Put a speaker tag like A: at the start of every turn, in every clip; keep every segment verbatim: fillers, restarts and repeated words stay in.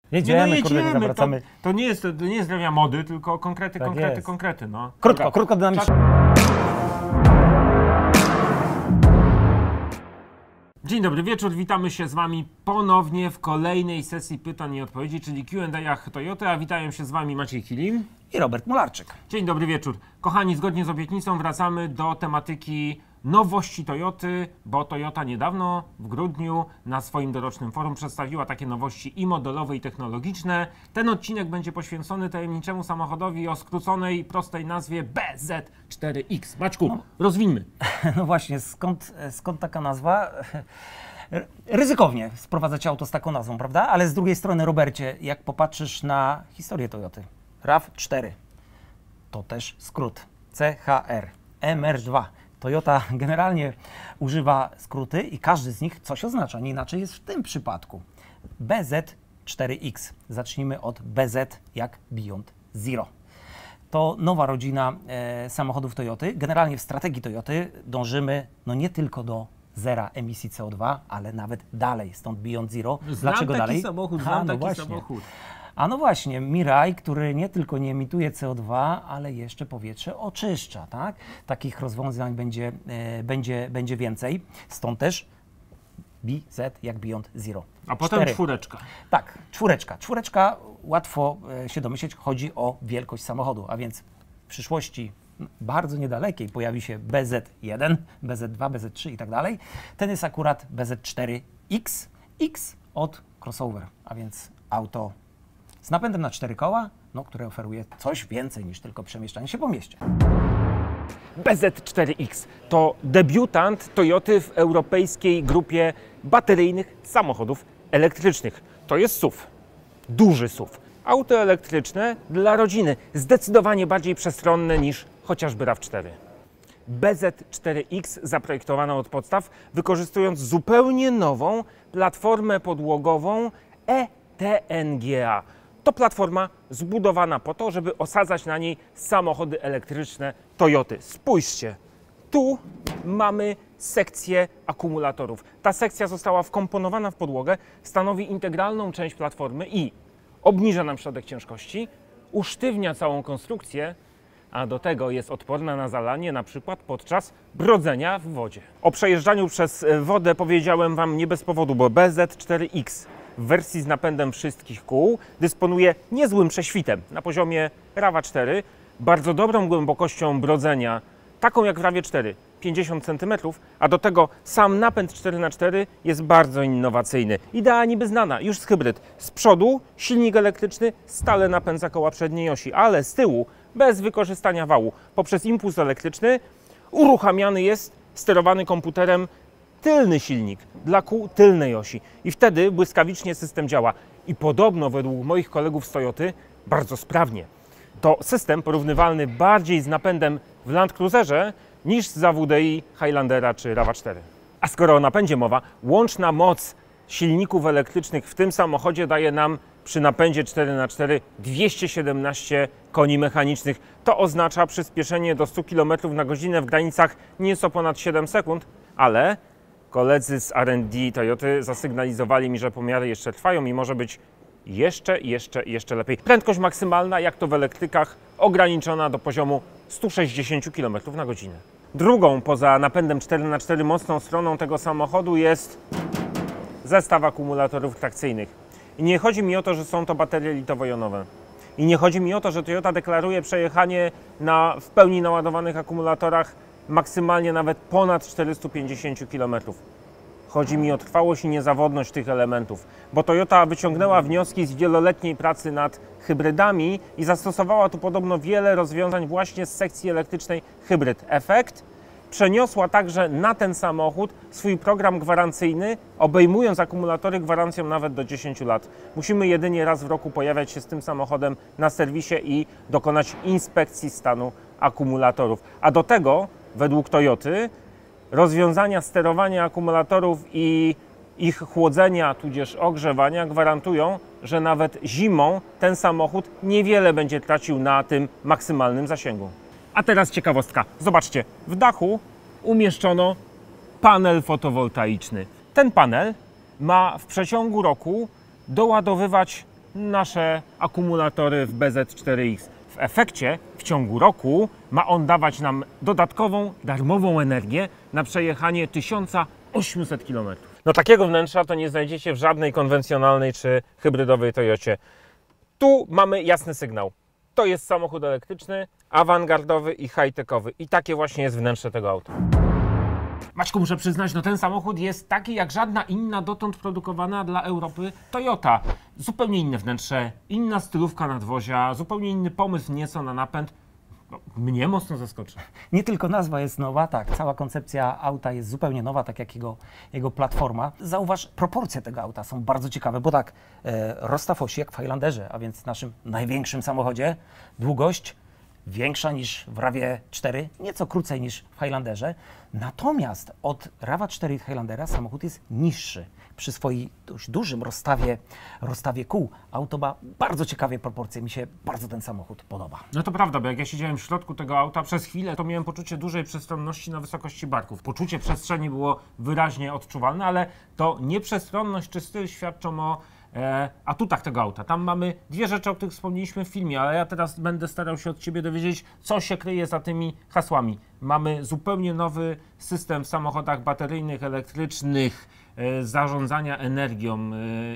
A: Jedziemy,
B: nie, no
A: kurde, nie
B: jedziemy.
A: zawracamy.
B: To, to, nie jest, to nie jest drewnia mody, tylko konkrety,
A: Tak
B: konkrety,
A: jest.
B: konkrety. No.
A: Krótko,
B: Dobra.
A: krótko, dynamicznie.
B: Dzień dobry wieczór, witamy się z Wami ponownie w kolejnej sesji pytań i odpowiedzi, czyli Q and A'ach Toyoty, a witają się z Wami Maciej Kilim
A: I Robert Mularczyk.
B: Dzień dobry wieczór. Kochani, zgodnie z obietnicą wracamy do tematyki nowości Toyoty, bo Toyota niedawno, w grudniu, na swoim dorocznym forum przedstawiła takie nowości i modelowe, i technologiczne. Ten odcinek będzie poświęcony tajemniczemu samochodowi o skróconej, prostej nazwie B Z cztery X. Maćku, no. rozwińmy.
A: No właśnie, skąd, skąd taka nazwa? Ryzykownie sprowadzacie auto z taką nazwą, prawda? Ale z drugiej strony, Robercie, jak popatrzysz na historię Toyoty, RAV cztery to też skrót C H R, M R dwa. Toyota generalnie używa skróty i każdy z nich coś oznacza. Nie inaczej jest w tym przypadku. B Z cztery X. Zacznijmy od B Z jak Beyond Zero. To nowa rodzina e, samochodów Toyoty. Generalnie w strategii Toyoty dążymy no nie tylko do zera emisji C O dwa, ale nawet dalej, stąd Beyond Zero.
B: Znam
A: Dlaczego
B: taki
A: dalej?
B: samochód,
A: A,
B: znam
A: no
B: taki
A: właśnie.
B: samochód.
A: A no właśnie, Mirai, który nie tylko nie emituje C O dwa, ale jeszcze powietrze oczyszcza, tak? Takich rozwiązań będzie, e, będzie, będzie więcej, stąd też B Z jak Beyond Zero.
B: A potem
A: Cztery.
B: czwóreczka.
A: Tak, czwóreczka. Czwóreczka, łatwo e, się domyśleć, chodzi o wielkość samochodu, a więc w przyszłości bardzo niedalekiej pojawi się B Z jeden, B Z dwa, B Z trzy i tak dalej. Ten jest akurat B Z cztery X, X od crossover, a więc auto z napędem na cztery koła, no, które oferuje coś więcej niż tylko przemieszczanie się po mieście.
B: B Z cztery X to debiutant Toyoty w europejskiej grupie bateryjnych samochodów elektrycznych. To jest S U V, duży S U V. Auto elektryczne dla rodziny, zdecydowanie bardziej przestronne niż chociażby RAV cztery. B Z cztery X zaprojektowano od podstaw, wykorzystując zupełnie nową platformę podłogową E T N G A. To platforma zbudowana po to, żeby osadzać na niej samochody elektryczne Toyoty. Spójrzcie, tu mamy sekcję akumulatorów. Ta sekcja została wkomponowana w podłogę, stanowi integralną część platformy i obniża nam środek ciężkości, usztywnia całą konstrukcję, a do tego jest odporna na zalanie, na przykład podczas brodzenia w wodzie. O przejeżdżaniu przez wodę powiedziałem Wam nie bez powodu, bo B Z cztery X w wersji z napędem wszystkich kół dysponuje niezłym prześwitem na poziomie RAV cztery, bardzo dobrą głębokością brodzenia, taką jak w RAV cztery, pięćdziesiąt centymetrów, a do tego sam napęd cztery na cztery jest bardzo innowacyjny. Idea niby znana, już z hybryd. Z przodu silnik elektryczny stale napędza koła przedniej osi, ale z tyłu bez wykorzystania wału. Poprzez impuls elektryczny uruchamiany jest sterowany komputerem tylny silnik dla kół tylnej osi i wtedy błyskawicznie system działa i podobno według moich kolegów z Toyoty bardzo sprawnie. To system porównywalny bardziej z napędem w Land Cruiserze niż z W D I Highlandera czy RAV cztery. A skoro o napędzie mowa, łączna moc silników elektrycznych w tym samochodzie daje nam przy napędzie cztery na cztery dwieście siedemnaście koni mechanicznych. To oznacza przyspieszenie do stu kilometrów na godzinę w granicach nieco ponad siedem sekund, ale koledzy z R and D Toyoty zasygnalizowali mi, że pomiary jeszcze trwają i może być jeszcze, jeszcze, jeszcze lepiej. Prędkość maksymalna, jak to w elektrykach, ograniczona do poziomu stu sześćdziesięciu kilometrów na godzinę. Drugą poza napędem cztery na cztery mocną stroną tego samochodu jest zestaw akumulatorów trakcyjnych. I nie chodzi mi o to, że są to baterie litowo-jonowe. I nie chodzi mi o to, że Toyota deklaruje przejechanie na w pełni naładowanych akumulatorach maksymalnie nawet ponad czterystu pięćdziesięciu kilometrów. Chodzi mi o trwałość i niezawodność tych elementów, bo Toyota wyciągnęła wnioski z wieloletniej pracy nad hybrydami i zastosowała tu podobno wiele rozwiązań właśnie z sekcji elektrycznej Hybrid Effect. Przeniosła także na ten samochód swój program gwarancyjny, obejmując akumulatory gwarancją nawet do dziesięciu lat. Musimy jedynie raz w roku pojawiać się z tym samochodem na serwisie i dokonać inspekcji stanu akumulatorów. A do tego, według Toyoty, rozwiązania sterowania akumulatorów i ich chłodzenia, tudzież ogrzewania gwarantują, że nawet zimą ten samochód niewiele będzie tracił na tym maksymalnym zasięgu. A teraz ciekawostka. Zobaczcie, w dachu umieszczono panel fotowoltaiczny. Ten panel ma w przeciągu roku doładowywać nasze akumulatory w B Z cztery X. W efekcie w ciągu roku ma on dawać nam dodatkową, darmową energię na przejechanie tysiąc osiemset kilometrów. No takiego wnętrza to nie znajdziecie w żadnej konwencjonalnej czy hybrydowej Toyocie. Tu mamy jasny sygnał. To jest samochód elektryczny, awangardowy i high-techowy. I takie właśnie jest wnętrze tego auta. Maćku, muszę przyznać, no ten samochód jest taki jak żadna inna dotąd produkowana dla Europy Toyota. Zupełnie inne wnętrze, inna stylówka nadwozia, zupełnie inny pomysł nieco na napęd. No, mnie mocno zaskoczy.
A: Nie tylko nazwa jest nowa, tak, cała koncepcja auta jest zupełnie nowa, tak jak jego, jego platforma. Zauważ, proporcje tego auta są bardzo ciekawe, bo tak, e, rozstaw osi jak w Highlanderze, a więc naszym największym samochodzie, długość większa niż w rawie cztery, nieco krócej niż w Highlanderze. Natomiast od rawa cztery i Highlandera samochód jest niższy. Przy swoim dość dużym rozstawie, rozstawie kół auto ma bardzo ciekawe proporcje. Mi się bardzo ten samochód podoba.
B: No to prawda, bo jak ja siedziałem w środku tego auta przez chwilę, to miałem poczucie dużej przestronności na wysokości barków. Poczucie przestrzeni było wyraźnie odczuwalne, ale to nie przestronność czy styl świadczą o e, atutach tego auta. Tam mamy dwie rzeczy, o których wspomnieliśmy w filmie, ale ja teraz będę starał się od Ciebie dowiedzieć, co się kryje za tymi hasłami. Mamy zupełnie nowy system w samochodach bateryjnych, elektrycznych, e, zarządzania energią e,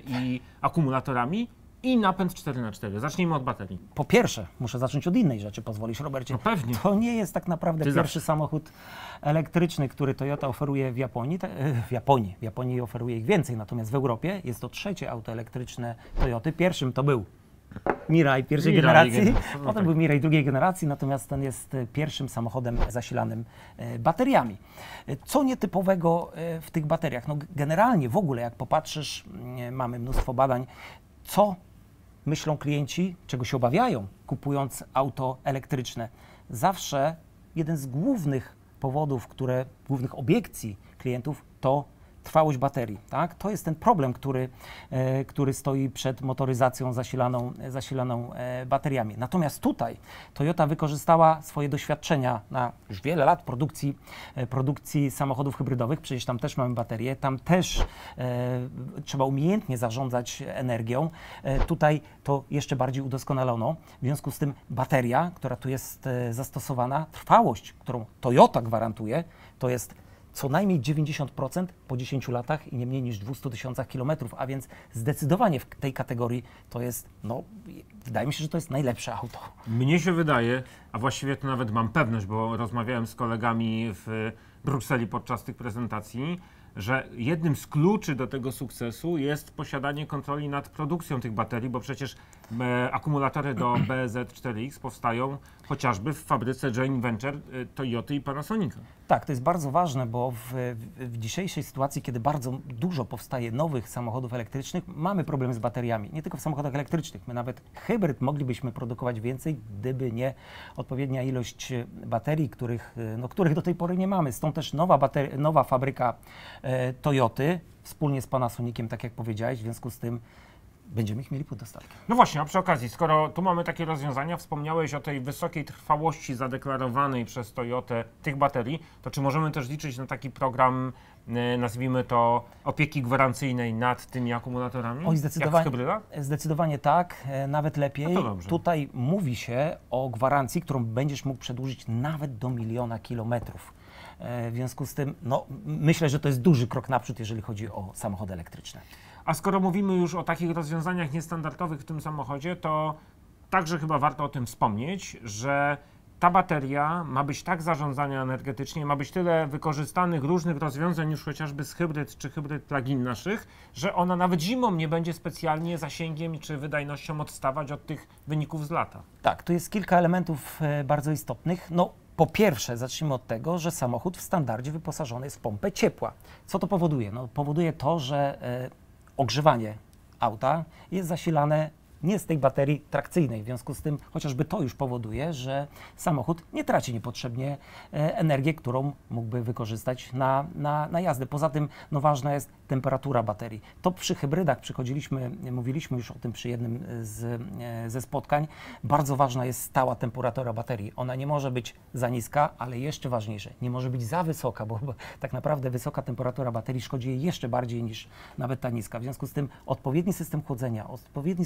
B: i akumulatorami i napęd cztery na cztery. Zacznijmy od baterii.
A: Po pierwsze, muszę zacząć od innej rzeczy, pozwolisz, Robercie.
B: No pewnie.
A: To nie jest tak naprawdę
B: Ty
A: pierwszy
B: zawsze.
A: samochód elektryczny, który Toyota oferuje w Japonii. Te- e, W Japonii. W Japonii oferuje ich więcej, natomiast w Europie jest to trzecie auto elektryczne Toyoty. Pierwszym to był Mirai pierwszej
B: Mirai
A: generacji,
B: generacji, no
A: potem
B: tak.
A: był Mirai drugiej generacji, natomiast ten jest e, pierwszym samochodem zasilanym e, bateriami. E, Co nietypowego e, w tych bateriach? No, g- generalnie w ogóle, jak popatrzysz, mm, mamy mnóstwo badań, co myślą klienci, czego się obawiają, kupując auto elektryczne. Zawsze jeden z głównych powodów, które, głównych obiekcji klientów to trwałość baterii. Tak? To jest ten problem, który, e, który stoi przed motoryzacją zasilaną, zasilaną e, bateriami. Natomiast tutaj Toyota wykorzystała swoje doświadczenia na już wiele lat produkcji, e, produkcji samochodów hybrydowych. Przecież tam też mamy baterie, tam też e, trzeba umiejętnie zarządzać energią. E, tutaj to jeszcze bardziej udoskonalono. W związku z tym bateria, która tu jest e, zastosowana, trwałość, którą Toyota gwarantuje, to jest co najmniej dziewięćdziesiąt procent po dziesięciu latach i nie mniej niż dwieście tysiącach kilometrów, a więc zdecydowanie w tej kategorii to jest, no, wydaje mi się, że to jest najlepsze auto.
B: Mnie się wydaje, a właściwie to nawet mam pewność, bo rozmawiałem z kolegami w Brukseli podczas tych prezentacji, że jednym z kluczy do tego sukcesu jest posiadanie kontroli nad produkcją tych baterii, bo przecież e, akumulatory do B Z cztery X powstają chociażby w fabryce joint venture e, Toyoty i Panasonica.
A: Tak, to jest bardzo ważne, bo w, w, w dzisiejszej sytuacji, kiedy bardzo dużo powstaje nowych samochodów elektrycznych, mamy problem z bateriami. Nie tylko w samochodach elektrycznych, my nawet hybryd moglibyśmy produkować więcej, gdyby nie odpowiednia ilość baterii, których, no, których do tej pory nie mamy. Stąd też nowa, batery, nowa fabryka e, Toyoty, wspólnie z Panasoniciem, tak jak powiedziałeś, w związku z tym będziemy ich mieli pod dostawkę.
B: No właśnie, a przy okazji, skoro tu mamy takie rozwiązania, wspomniałeś o tej wysokiej trwałości zadeklarowanej przez Toyotę tych baterii, to czy możemy też liczyć na taki program, e, nazwijmy to, opieki gwarancyjnej nad tymi akumulatorami?
A: Oj,
B: Jak w
A: zdecydowanie,
B: hybrydach?
A: zdecydowanie tak, e, nawet lepiej.
B: No to dobrze.
A: Tutaj mówi się o gwarancji, którą będziesz mógł przedłużyć nawet do miliona kilometrów. E, W związku z tym, no, myślę, że to jest duży krok naprzód, jeżeli chodzi o samochody elektryczne.
B: A skoro mówimy już o takich rozwiązaniach niestandardowych w tym samochodzie, to także chyba warto o tym wspomnieć, że ta bateria ma być tak zarządzana energetycznie, ma być tyle wykorzystanych różnych rozwiązań już chociażby z hybryd czy hybryd plug-in naszych, że ona nawet zimą nie będzie specjalnie zasięgiem czy wydajnością odstawać od tych wyników z lata.
A: Tak, tu jest kilka elementów e, bardzo istotnych. No, po pierwsze, zacznijmy od tego, że samochód w standardzie wyposażony jest w pompę ciepła. Co to powoduje? No, powoduje to, że e, ogrzewanie auta jest zasilane nie z tej baterii trakcyjnej. W związku z tym chociażby to już powoduje, że samochód nie traci niepotrzebnie e, energię, którą mógłby wykorzystać na, na, na jazdę. Poza tym no, ważna jest temperatura baterii. To przy hybrydach przychodziliśmy, mówiliśmy już o tym przy jednym z, e, ze spotkań. Bardzo ważna jest stała temperatura baterii. Ona nie może być za niska, ale jeszcze ważniejsze, nie może być za wysoka, bo, bo tak naprawdę wysoka temperatura baterii szkodzi jej jeszcze bardziej niż nawet ta niska. W związku z tym odpowiedni system chłodzenia, odpowiedni system zarządzania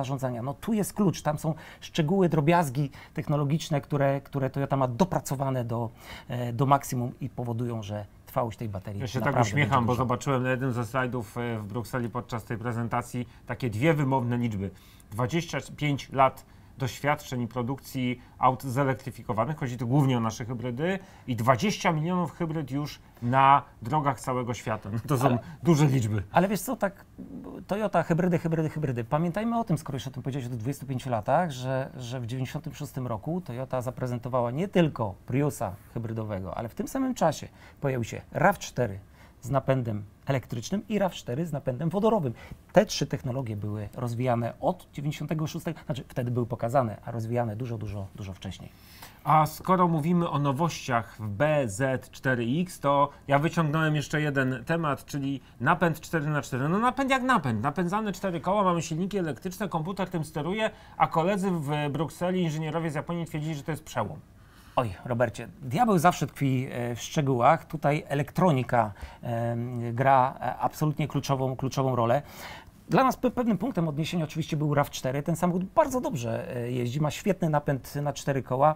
A: zarządzania. No tu jest klucz, tam są szczegóły, drobiazgi technologiczne, które, które Toyota ma dopracowane do, e, do maksimum i powodują, że trwałość tej baterii
B: Ja się tak
A: naprawdę
B: uśmiecham,
A: będzie
B: bo
A: duża.
B: zobaczyłem na jednym ze slajdów e, w Brukseli podczas tej prezentacji takie dwie wymowne liczby. dwadzieścia pięć lat doświadczeń i produkcji aut zelektryfikowanych, chodzi tu głównie o nasze hybrydy, i dwadzieścia milionów hybryd już na drogach całego świata. No to są
A: Ale-
B: duże liczby.
A: Ale wiesz co, tak Toyota, hybrydy, hybrydy, hybrydy. Pamiętajmy o tym, skoro już o tym powiedziałeś, o dwudziestu pięciu latach, że, że w dziewięćdziesiątym szóstym roku Toyota zaprezentowała nie tylko Priusa hybrydowego, ale w tym samym czasie pojawił się RAV cztery z napędem elektrycznym i RAV cztery z napędem wodorowym. Te trzy technologie były rozwijane od dziewięćdziesiątego szóstego, znaczy wtedy były pokazane, a rozwijane dużo, dużo, dużo wcześniej.
B: A skoro mówimy o nowościach w B Z cztery X, to ja wyciągnąłem jeszcze jeden temat, czyli napęd cztery na cztery. No napęd jak napęd, napędzane cztery koła, mamy silniki elektryczne, komputer tym steruje, a koledzy w Brukseli, inżynierowie z Japonii twierdzili, że to jest przełom.
A: Oj, Robercie, diabeł zawsze tkwi e, w szczegółach. Tutaj elektronika e, gra e, absolutnie kluczową, kluczową rolę. Dla nas pe- pewnym punktem odniesienia oczywiście był RAV cztery. Ten samochód bardzo dobrze e, jeździ, ma świetny napęd na cztery koła.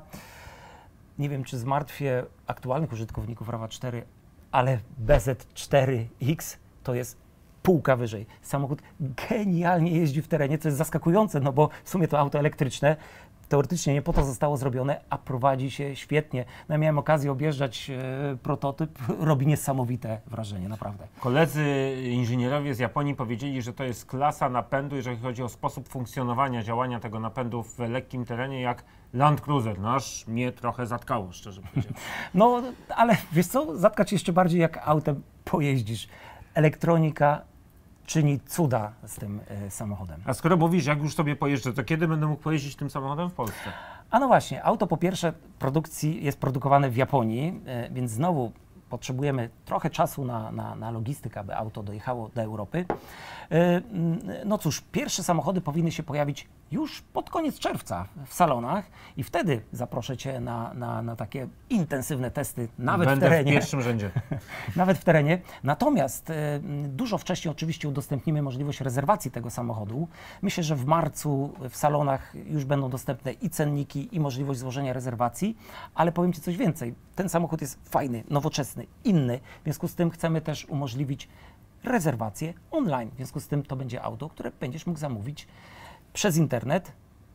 A: Nie wiem, czy zmartwię aktualnych użytkowników RAV cztery, ale B Z cztery X to jest półka wyżej. Samochód genialnie jeździ w terenie, co jest zaskakujące, no bo w sumie to auto elektryczne teoretycznie nie po to zostało zrobione, a prowadzi się świetnie. No, ja miałem okazję objeżdżać e, prototyp, robi niesamowite wrażenie, naprawdę.
B: Koledzy inżynierowie z Japonii powiedzieli, że to jest klasa napędu, jeżeli chodzi o sposób funkcjonowania, działania tego napędu w lekkim terenie, jak Land Cruiser. No aż mnie trochę zatkało, szczerze powiedziawszy.
A: No, ale wiesz co, zatkać jeszcze bardziej, jak autem pojeździsz. Elektronika czyni cuda z tym e, samochodem.
B: A skoro mówisz, jak już sobie pojeżdżę, to kiedy będę mógł pojeździć tym samochodem w Polsce?
A: A no właśnie, auto po pierwsze produkcji jest produkowane w Japonii, e, więc znowu potrzebujemy trochę czasu na, na, na logistykę, aby auto dojechało do Europy. E, mm, No cóż, pierwsze samochody powinny się pojawić już pod koniec czerwca w salonach i wtedy zaproszę Cię na, na, na takie intensywne testy, nawet
B: Będę
A: w terenie.
B: w pierwszym rzędzie.
A: Nawet w terenie. Natomiast e, dużo wcześniej oczywiście udostępnimy możliwość rezerwacji tego samochodu. Myślę, że w marcu w salonach już będą dostępne i cenniki, i możliwość złożenia rezerwacji, ale powiem Ci coś więcej. Ten samochód jest fajny, nowoczesny, inny, w związku z tym chcemy też umożliwić rezerwację online. W związku z tym to będzie auto, które będziesz mógł zamówić przez internet,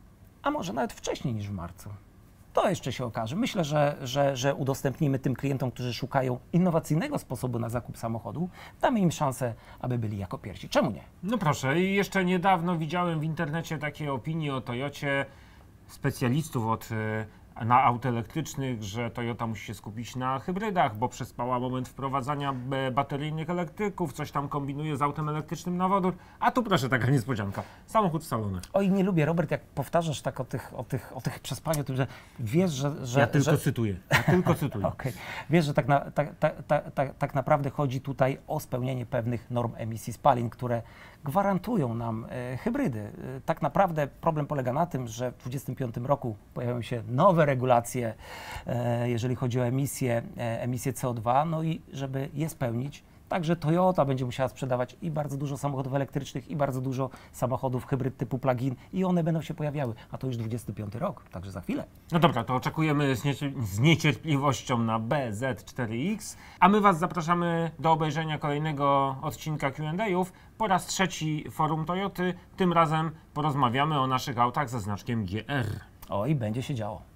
A: a może nawet wcześniej niż w marcu. To jeszcze się okaże. Myślę, że, że, że udostępnimy tym klientom, którzy szukają innowacyjnego sposobu na zakup samochodu, damy im szansę, aby byli jako pierwsi. Czemu nie?
B: No proszę, i jeszcze niedawno widziałem w internecie takie opinie o Toyocie specjalistów od y, na aut elektrycznych, że Toyota musi się skupić na hybrydach, bo przespała moment wprowadzania b- bateryjnych elektryków, coś tam kombinuje z autem elektrycznym na wodór, a tu proszę, taka niespodzianka, samochód w salonach.
A: Oj, nie lubię, Robert, jak powtarzasz tak o tych, o tych, o tych przespaniu, o tym, że wiesz, że... że
B: Ja tylko
A: że...
B: cytuję, ja tylko cytuję.
A: Okej. Wiesz, że tak, na, tak, tak, tak, tak, tak naprawdę chodzi tutaj o spełnienie pewnych norm emisji spalin, które gwarantują nam e, hybrydy. E, tak naprawdę problem polega na tym, że w dwudziestym piątym roku pojawią się nowe regulacje, e, jeżeli chodzi o emisję, e, emisję C O dwa, no i żeby je spełnić, także Toyota będzie musiała sprzedawać i bardzo dużo samochodów elektrycznych, i bardzo dużo samochodów hybryd typu plug-in i one będą się pojawiały, a to już dwudziesty piąty rok, także za chwilę.
B: No dobra, to oczekujemy z, niecie- z niecierpliwością na B Z cztery X, a my Was zapraszamy do obejrzenia kolejnego odcinka Q and A'ów. Po raz trzeci Forum Toyoty, tym razem porozmawiamy o naszych autach ze znaczkiem G R.
A: Oj, będzie się działo.